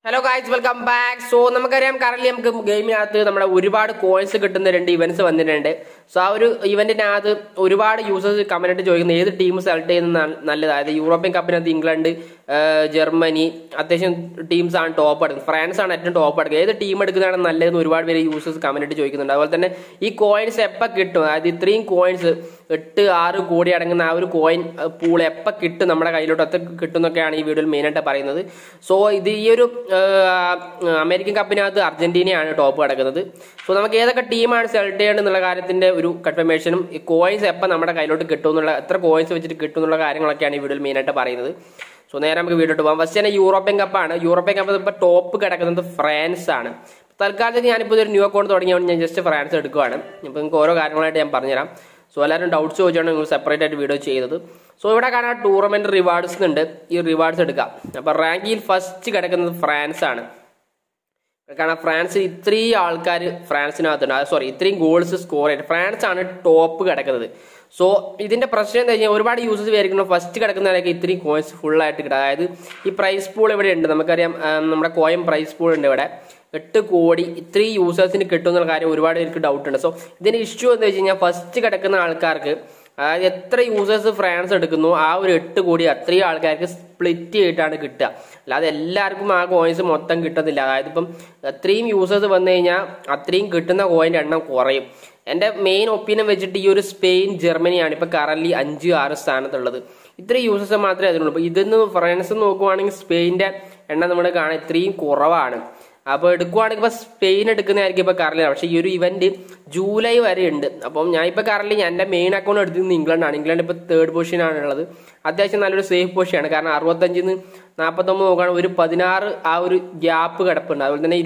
Hello guys, welcome back. So നമുക്കറിയാം current നമുക്ക് ഗെയിമിനകത്ത് നമ്മുടെ ഒരുപാട് കോയിൻസ് കിട്ടുന്ന രണ്ട് ഇവന്റ്സ് വന്നിട്ടുണ്ട്. സോ ആ ഒരു ഇവന്റിനകത്ത് ഒരുപാട് യൂസേഴ്സ് കമന്റ് ചോദിക്കുന്ന ഏത് ടീം സെലക്ട് ചെയ്യുന്നത് നല്ലത്. അതായത് യൂറോപ്യൻ കപ്പിനകത്ത് ഇംഗ്ലണ്ട്, ജർമ്മനി അത്യാവശ്യം ടീംസ് ആണ് ടോപ്പ് എടുക്കുന്നത്. ഫ്രാൻസ് ആണ് ഏറ്റവും ടോപ്പ് എടുക്കുക. ഏത് ടീം എടുക്കുന്നതാണ് നല്ലതെന്ന് ഒരുപാട് പേര് യൂസേഴ്സ് കമന്റ് ചോദിക്കുന്നുണ്ട്. അതുപോലെ തന്നെ ഈ കോയിൻസ് എപ്പോൾ കിട്ടും, അതായത് ഇത്രയും കോയിൻസ് 8-6 കോടി അടങ്ങുന്ന ആ ഒരു കോയിൻ പൂൾ എപ്പോൾ കിട്ടും നമ്മുടെ കയ്യിലോട്ട് എത്ര കിട്ടും എന്നൊക്കെയാണ് ഈ വീഡിയോയിൽ മെയിനായിട്ട് പറയുന്നത്. സോ ഇത് ഈ ഒരു അമേരിക്കൻ കപ്പിനകത്ത് അർജന്റീനയാണ് ടോപ്പ് കിടക്കുന്നത്. സോ നമുക്ക് ഏതൊക്കെ ടീമാണ് സെലക്ട് ചെയ്യേണ്ടത് എന്നുള്ള കാര്യത്തിന്റെ ഒരു കൺഫർമേഷനും ഈ കോയിൻസ് എപ്പോൾ നമ്മുടെ കയ്യിലോട്ട് കിട്ടും എന്നുള്ള എത്ര കോയിൻസ് വെച്ചിട്ട് കിട്ടും എന്നുള്ള കാര്യങ്ങളൊക്കെയാണ് ഈ വീഡിയോയിൽ മെയിനായിട്ട് പറയുന്നത്. സോ നേരെ നമുക്ക് വീഡിയോട്ട് പോകാം. ഫസ്റ്റ് തന്നെ യൂറോപ്യൻ കപ്പാണ്. യൂറോപ്യൻ കപ്പ് ഇപ്പോൾ ടോപ്പ് കിടക്കുന്നത് ഫ്രാൻസ് ആണ്. തൽക്കാലത്തേക്ക് ഞാനിപ്പോൾ ഒരു ന്യൂ അക്കൗണ്ട് തുടങ്ങിയതുകൊണ്ട് ഞാൻ ജസ്റ്റ് ഫ്രാൻസ് എടുക്കുകയാണ്. ഇപ്പോൾ നിങ്ങൾക്ക് ഓരോ കാര്യങ്ങളായിട്ട് ഞാൻ പറഞ്ഞുതരാം. സോ എല്ലാവരും ഡൗട്ട്സ് ചോദിച്ചാണ് നിങ്ങൾ സെപ്പറേറ്റ് ആയിട്ട് വീഡിയോ ചെയ്തത്. സോ ഇവിടെ കാണാൻ ടൂർണമെന്റ് റിവാർഡ്സ് ഉണ്ട്. ഈ റിവാർഡ്സ് എടുക്കാം. അപ്പോൾ റാങ്കിൽ ഫസ്റ്റ് കിടക്കുന്നത് ഫ്രാൻസ് ആണ്. കാരണം ഫ്രാൻസ് ഇത്രയും ആൾക്കാർ ഫ്രാൻസിനകത്തുണ്ട്, സോറി ഇത്രയും ഗോൾസ് സ്കോർ ചെയ്ത് ഫ്രാൻസ് ആണ് ടോപ്പ് കിടക്കുന്നത്. സോ ഇതിന്റെ പ്രശ്നം എന്താ കഴിഞ്ഞാൽ ഒരുപാട് യൂസേഴ്സ് വിചാരിക്കുന്നു ഫസ്റ്റ് കിടക്കുന്നവരൊക്കെ ഇത്രയും കോയിൻസ് ഫുൾ ആയിട്ട് കിട്ടുക. അതായത് ഈ പ്രൈസ് പൂൾ ഇവിടെ ഉണ്ട്, നമുക്കറിയാം നമ്മുടെ കോയിൻ പ്രൈസ് പൂൾ ഉണ്ട് ഇവിടെ 8 കോടി ഇത്രയും യൂസേഴ്സിന് കിട്ടും എന്നുള്ള കാര്യം ഒരുപാട് പേർക്ക് ഡൗട്ട് ഉണ്ട്. സോ ഇതിന്റെ ഇഷ്യൂ എന്ന് വെച്ച് കഴിഞ്ഞാൽ ഫസ്റ്റ് കിടക്കുന്ന ആൾക്കാർക്ക്, അതായത് എത്ര യൂസേഴ്സ് ഫ്രാൻസ് എടുക്കുന്നു ആ ഒരു 8 കോടി അത്രയും ആൾക്കാർക്ക് സ്പ്ലിറ്റ് ചെയ്തിട്ടാണ് കിട്ടുക. അല്ലാതെ എല്ലാവർക്കും ആ കോയിൻസ് മൊത്തം കിട്ടത്തില്ല. അതായത് ഇപ്പം അത്രയും യൂസേഴ്സ് വന്നു കഴിഞ്ഞാൽ അത്രയും കിട്ടുന്ന കോയിൻ്റെ എണ്ണം കുറയും. എൻ്റെ മെയിൻ ഒപ്പീനിയൻ വെച്ചിട്ട് ഈ ഒരു സ്പെയിൻ, ജർമ്മനിയാണ് ഇപ്പോൾ കറന്റ് 5-6 സ്ഥാനത്തുള്ളത്. ഇത്രയും യൂസേഴ്സ് മാത്രമേ അതിനുള്ളൂ. അപ്പോൾ ഇതിന്ന് ഫ്രാൻസ് നോക്കുവാണെങ്കിൽ സ്പെയിൻ്റെ എണ്ണം നമ്മൾ കാണാൻ ഇത്രയും കുറവാണ്. അപ്പോൾ എടുക്കുവാണെങ്കിൽ ഇപ്പോൾ സ്പെയിൻ എടുക്കുന്നതായിരിക്കും ഇപ്പോൾ കറന്റ്. പക്ഷേ ഈ ഒരു ഇവന്റ് ജൂലൈ വരെ ഉണ്ട്. അപ്പം ഞാൻ ഇപ്പോൾ കറന്റ് എൻ്റെ മെയിൻ അക്കൗണ്ട് എടുത്തിരുന്നത് ഇംഗ്ലണ്ടാണ്. ഇംഗ്ലണ്ട് ഇപ്പോൾ 3rd പൊസിഷനാണ് ഉള്ളത്. അത്യാവശ്യം നല്ലൊരു സേഫ് പൊസിഷനാണ്. കാരണം 65-ന്ന് 49 നോക്കുകയാണെങ്കിൽ ഒരു 16 ആ ഒരു ഗ്യാപ്പ് കിടപ്പുണ്ട്. അതുപോലെ തന്നെ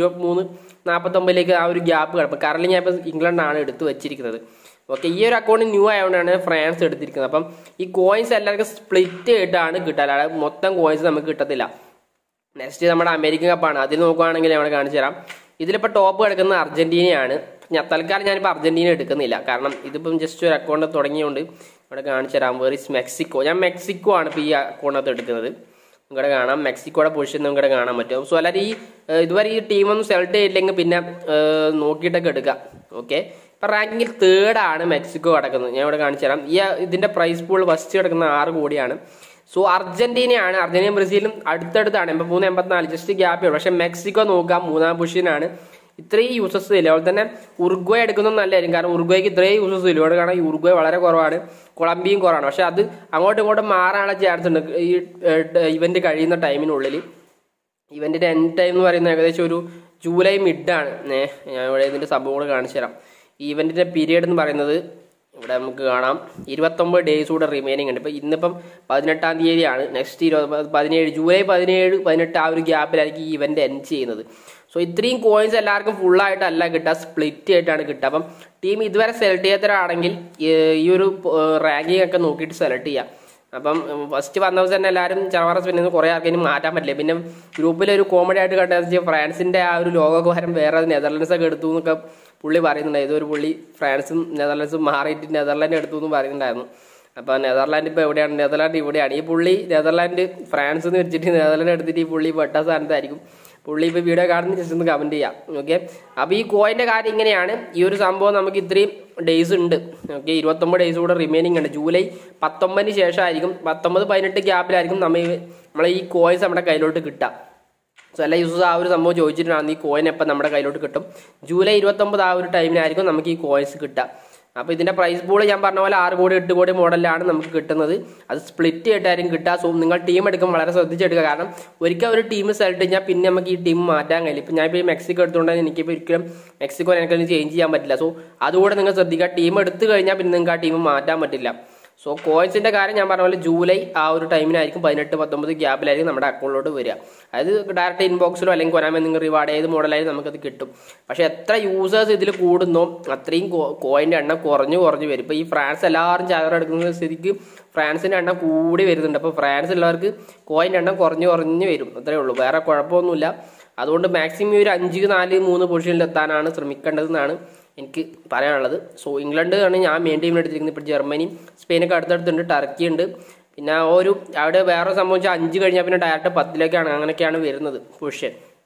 23-49 ആ ഒരു ഗ്യാപ്പ് കിടപ്പ്. കറന്റ് ഞാൻ ഇപ്പോൾ ഇംഗ്ലണ്ടാണ് എടുത്ത് വെച്ചിരിക്കുന്നത്. ഓക്കെ, ഈ ഒരു അക്കൗണ്ട് ന്യൂ ആയതുകൊണ്ടാണ് ഫ്രാൻസ് എടുത്തിരിക്കുന്നത്. അപ്പം ഈ കോയിൻസ് എല്ലാവർക്കും സ്പ്ലിറ്റ് ചെയ്തിട്ടാണ് കിട്ടുക, അല്ലാതെ മൊത്തം കോയിൻസ് നമുക്ക് കിട്ടത്തില്ല. നെക്സ്റ്റ് നമ്മുടെ അമേരിക്കൻ കപ്പാണ്. അതിൽ നോക്കുകയാണെങ്കിൽ ഞാൻ കാണിച്ചു തരാം. ഇതിലിപ്പോൾ ടോപ്പ് കിടക്കുന്നത് അർജന്റീനയാണ്. തൽക്കാലം ഞാനിപ്പോൾ അർജന്റീന എടുക്കുന്നില്ല, കാരണം ഇതിപ്പം ജസ്റ്റ് ഒരു അക്കൗണ്ട് തുടങ്ങിയതുകൊണ്ട് ഇവിടെ കാണിച്ചു തരാം. വേറിസ് മെക്സിക്കോ. ഞാൻ മെക്സിക്കോ ആണ് ഇപ്പോൾ ഈ അക്കൗണ്ടിനകത്ത് എടുക്കുന്നത്. നിങ്ങളുടെ കാണാം മെക്സിക്കോയുടെ പൊസിഷൻ നിങ്ങളുടെ കാണാൻ പറ്റും. സോ എല്ലാവരും ഇതുവരെ ഈ ടീമൊന്നും സെലക്ട് ചെയ്തില്ലെങ്കിൽ പിന്നെ നോക്കിയിട്ടൊക്കെ എടുക്കുക. ഓക്കെ, ഇപ്പം റാങ്കിങ്ങിൽ 3rd ആണ് മെക്സിക്കോ കിടക്കുന്നത്. ഞാൻ ഇവിടെ കാണിച്ചു തരാം. ഇതിന്റെ പ്രൈസ് പൂൾ ഫസ്റ്റ് കിടക്കുന്ന 6 കോടിയാണ്. സോ അർജന്റീനയാണ്. അർജന്റീന ബ്രസീലും അടുത്തടുത്താണ്. 83-84 ജസ്റ്റ് ഗ്യാപ്പേ ഉള്ളൂ. പക്ഷെ മെക്സിക്കോ നോക്കാം 3rd പൊസിഷനാണ്. ഇത്രയും യൂസേഴ്സ് ഇല്ല. അതുപോലെ തന്നെ ഉറുഗ്വേ എടുക്കുന്നത് നല്ലതായിരിക്കും, കാരണം ഉറുഗ്വേക്ക് ഇത്രയും യൂസേഴ്സ് ഇല്ല. ഇവിടെ കാണാൻ ഉറുഗ്വേ വളരെ കുറവാണ്, കൊളംബിയയും കുറവാണ്. പക്ഷെ അത് അങ്ങോട്ടും ഇങ്ങോട്ടും മാറാനുള്ള ചാൻസ് ഉണ്ട് ഈ ഇവന്റ് കഴിയുന്ന ടൈമിനുള്ളിൽ. ഇവന്റിന്റെ എൻഡ് ടൈം എന്ന് പറയുന്നത് ഏകദേശം ഒരു ജൂലൈ മിഡാണ്. ഞാൻ ഇവിടെ ഇതിന്റെ സംഭവങ്ങൾ കാണിച്ചു തരാം. ഈ ഇവന്റിന്റെ പീരീഡ് എന്ന് പറയുന്നത് ഇവിടെ നമുക്ക് കാണാം 29 ഡേയ്സ് കൂടെ റിമൈനിങ് ഉണ്ട്. ഇപ്പം ഇന്നിപ്പം 18-ാം തീയതിയാണ്. നെക്സ്റ്റ് 17 ജൂലൈ 17-18 ആ ഒരു ഗ്യാപ്പിലായിരിക്കും ഈ ഇവന്റ് എൻഡ് ചെയ്യുന്നത്. സോ ഇത്രയും കോയിൻസ് എല്ലാവർക്കും ഫുള്ളായിട്ടല്ല കിട്ടുക, സ്പ്ലിറ്റ് ആയിട്ടാണ് കിട്ടുക. അപ്പം ടീം ഇതുവരെ സെലക്ട് ചെയ്യാത്തവരാണെങ്കിൽ ഈ ഒരു റാങ്കിങ് ഒക്കെ നോക്കിയിട്ട് സെലക്ട് ചെയ്യാം. അപ്പം ഫസ്റ്റ് വന്ന ദിവസം തന്നെ എല്ലാവരും ചറവറസ് പിന്നെ കുറേ ആർക്കും മാറ്റാൻ പറ്റില്ല. പിന്നെ ഗ്രൂപ്പിലൊരു കോമഡി ആയിട്ട് കണ്ടത് ഫ്രാൻസിന്റെ ആ ഒരു ലോകോപഹാരം വേറെ നെതർലൻഡ്സ് ഒക്കെ എടുത്തു എന്നൊക്കെ പുള്ളി പറയുന്നുണ്ടായി. ഇതൊരു പുള്ളി ഫ്രാൻസും നെതർലൻഡ്സും മാറിയിട്ട് നെതർലാൻഡ് എടുത്തു എന്ന് പറയുന്നുണ്ടായിരുന്നു. അപ്പോൾ നെതർലാൻഡ് ഇപ്പോൾ എവിടെയാണ്? നെതർലാൻഡ് ഇവിടെയാണ്. ഈ പുള്ളി നെതർലാൻഡ് ഫ്രാൻസ് എന്ന് വെച്ചിട്ട് നെതർലാൻഡ് എടുത്തിട്ട് ഈ പുള്ളി പെട്ട സ്ഥാനത്തായിരിക്കും. പുള്ളി ഇപ്പോൾ വീഡിയോ കാണുന്ന ജസ്റ്റ് ഒന്ന് കമന്റ് ചെയ്യാം. ഓക്കെ, അപ്പോൾ ഈ കോയിൻ്റെ കാര്യം ഇങ്ങനെയാണ്. ഈ ഒരു സംഭവം നമുക്ക് ഇത്രയും ഡേയ്സ് ഉണ്ട്. ഓക്കെ, 29 ഡേയ്സ് കൂടെ റിമൈനിങ് ഉണ്ട്. ജൂലൈ 19-ന് ശേഷമായിരിക്കും, 19-18 ഗ്യാപ്പിലായിരിക്കും നമ്മളെ ഈ കോയിൻസ് നമ്മുടെ കയ്യിലോട്ട് കിട്ടുക. സോ എല്ലാ യൂസേഴ്സ് ആ ഒരു സംഭവം ചോദിച്ചിട്ടാണ് ഈ കോയിൻ എപ്പോൾ നമ്മുടെ കയ്യിലോട്ട് കിട്ടും. ജൂലൈ 29 ആ ഒരു ടൈമിനായിരിക്കും നമുക്ക് ഈ കോയിൻസ് കിട്ടുക. അപ്പോൾ ഇതിന്റെ പ്രൈസ് പൂൾ ഞാൻ പറഞ്ഞ പോലെ 6 കോടി 8 കോടി മോഡലിലാണ് നമുക്ക് കിട്ടുന്നത്. അത് സ്പ്ലിറ്റ് ആയിട്ടായിരിക്കും കിട്ടുക. സോ നിങ്ങൾ ടീം എടുക്കുമ്പോൾ വളരെ ശ്രദ്ധിച്ചെടുക്കുക, കാരണം ഒരിക്കൽ ഒരു ടീം സെലക്ട് കഴിഞ്ഞാൽ പിന്നെ നമുക്ക് ഈ ടീം മാറ്റാൻ കഴിയില്ല. ഇപ്പം ഞാനിപ്പോൾ ഈ മെക്സിക്കോ എടുത്തുകൊണ്ട് എനിക്കിപ്പോൾ ഒരിക്കലും മെക്സിക്കോ എനിക്കൊന്നും ചേഞ്ച് ചെയ്യാൻ പറ്റില്ല. സോ അതുകൂടെ നിങ്ങൾ ശ്രദ്ധിക്കുക. ടീം എടുത്തു കഴിഞ്ഞാൽ പിന്നെ നിങ്ങൾക്ക് ആ ടീം മാറ്റാൻ പറ്റില്ല. സോ കോയിൻസിന്റെ കാര്യം ഞാൻ പറഞ്ഞ പോലെ ജൂലൈ ആ ഒരു ടൈമിനായിരിക്കും 18-19 ഗ്യാപ്പിലായിരിക്കും നമ്മുടെ അക്കൗണ്ടിലോട്ട് വരിക. അതായത് ഡയറക്റ്റ് ഇൻബോക്സിലോ അല്ലെങ്കിൽ കൊനാമി നിങ്ങൾ റിവാർഡ് ഏത് മോഡലായാലും നമുക്കത് കിട്ടും. പക്ഷെ എത്ര യൂസേഴ്സ് ഇതിൽ കൂടുന്നോ അത്രയും കോയിൻ്റെ എണ്ണം കുറഞ്ഞു വരും. ഇപ്പോൾ ഈ ഫ്രാൻസ് എല്ലാവരും ചാകര എടുക്കുന്ന സ്ഥിതിക്ക് ഫ്രാൻസിന്റെ എണ്ണം കൂടി വരുന്നുണ്ട്. അപ്പോൾ ഫ്രാൻസ് ഉള്ളവർക്ക് കോയിൻ്റെ എണ്ണം കുറഞ്ഞു വരും. അത്രേ ഉള്ളൂ, വേറെ കുഴപ്പമൊന്നുമില്ല. അതുകൊണ്ട് മാക്സിമം ഒരു 5, 4, 3 പൊസിഷനിൽ എത്താനാണ് ശ്രമിക്കേണ്ടതെന്നാണ് എനിക്ക് പറയാനുള്ളത്. സോ ഇംഗ്ലണ്ട് ആണ് ഞാൻ മെയിൻ ടീമിൽ എടുത്തിരിക്കുന്നത്. ഇപ്പോൾ ജർമ്മനി, സ്പെയിനൊക്കെ അടുത്തടുത്തുണ്ട്, ടർക്കി ഉണ്ട്. പിന്നെ അവിടെ വേറെ സംഭവിച്ചാൽ 5 കഴിഞ്ഞാൽ പിന്നെ ഡയറക്റ്റ് 10-ലേക്കാണ്, അങ്ങനെയൊക്കെയാണ് വരുന്നത് പൊസിഷൻ.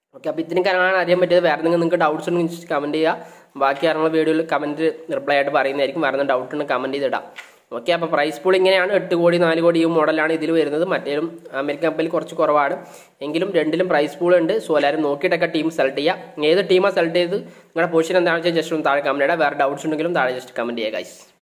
ഓക്കെ, അപ്പോൾ ഇത്രയും കാര്യങ്ങളാണ് അറിയാൻ പറ്റിയത്. വേറെ നിങ്ങൾക്ക് ഡൗട്ട്സ് ഉണ്ടെങ്കിൽ കമൻറ്റ് ചെയ്യുക. ബാക്കി കാര്യങ്ങൾ വീഡിയോയിൽ കമൻറ്റ് റിപ്ലൈ ആയിട്ട് പറയുന്നതായിരിക്കും. വേറെ ഡൗട്ട് ഉണ്ടെങ്കിൽ കമൻറ്റ് ചെയ്തിടാം. ഓക്കെ, അപ്പോൾ പ്രൈസ് പൂൾ ഇങ്ങനെയാണ്. 8 കോടി 4 കോടി ഈ മോഡലാണ് ഇതിൽ വരുന്നത്. മറ്റേലും അമേരിക്കൻ കമ്പനിയിൽ കുറച്ച് കുറവാണ് എങ്കിലും രണ്ടിലും പ്രൈസ് പൂൾ ഉണ്ട്. സോ എല്ലാവരും നോക്കിയിട്ടൊക്കെ ടീം സെലക്ട് ചെയ്യുക. ഏത് ടീമാണ് സെലക്ട് ചെയ്ത് നിങ്ങളുടെ പൊസിഷൻ എന്താണെന്ന് വെച്ചാൽ ജസ്റ്റ് ഒന്ന് താഴെ കമൻറ്റ് ചെയ്യുക. വേറെ ഡൗട്ട്സ് ഉണ്ടെങ്കിലും താഴെ ജസ്റ്റ് കമൻറ്റ് ചെയ്യുക ഗൈസ്.